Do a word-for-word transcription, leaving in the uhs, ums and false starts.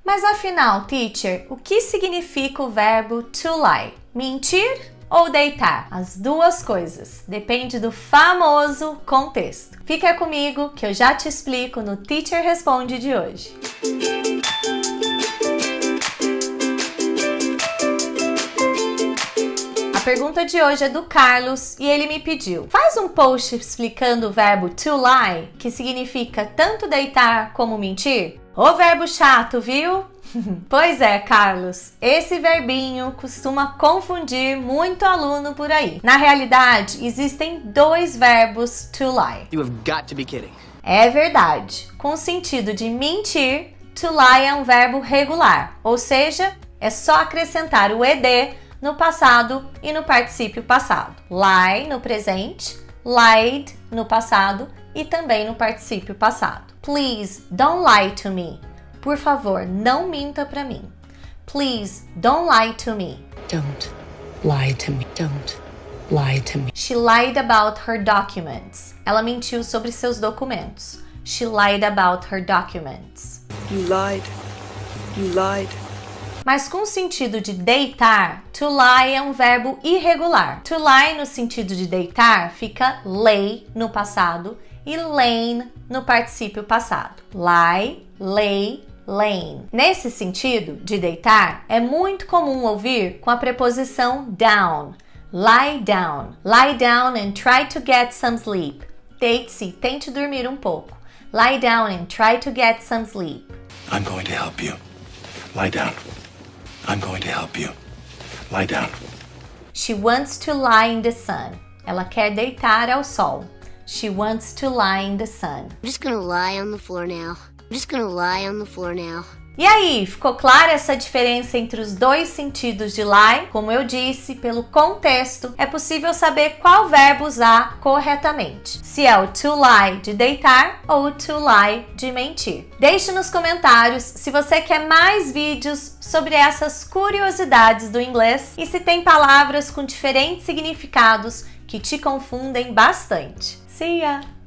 Mas afinal, teacher, o que significa o verbo to lie? Mentir ou deitar? As duas coisas. Depende do famoso contexto. Fica comigo que eu já te explico no Teacher Responde de hoje. A pergunta de hoje é do Carlos e ele me pediu: faz um post explicando o verbo to lie, que significa tanto deitar como mentir. Ô verbo chato, viu? Pois é, Carlos, esse verbinho costuma confundir muito aluno por aí. Na realidade, existem dois verbos to lie. You have got to be kidding. É verdade. Com o sentido de mentir, to lie é um verbo regular, ou seja, é só acrescentar o ed no passado e no particípio passado. Lie no presente, lied no passado e também no particípio passado. Please don't lie to me. Por favor, não minta pra mim. Please don't lie to me. Don't lie to me. Don't lie to me. She lied about her documents. Ela mentiu sobre seus documentos. She lied about her documents. You lied. You lied. Mas com o sentido de deitar, to lie é um verbo irregular. To lie no sentido de deitar fica lay no passado e lain no particípio passado. Lie, lay, lain. Nesse sentido de deitar, é muito comum ouvir com a preposição down. Lie down. Lie down and try to get some sleep. Deite-se, tente dormir um pouco. Lie down and try to get some sleep. I'm going to help you. Lie down. I'm going to help you. Lie down. She wants to lie in the sun. Ela quer deitar ao sol. She wants to lie in the sun. I'm just gonna lie on the floor now. I'm just gonna lie on the floor now. E aí, ficou clara essa diferença entre os dois sentidos de lie? Como eu disse, pelo contexto, é possível saber qual verbo usar corretamente. Se é o to lie de deitar ou o to lie de mentir. Deixe nos comentários se você quer mais vídeos sobre essas curiosidades do inglês e se tem palavras com diferentes significados que te confundem bastante. See ya!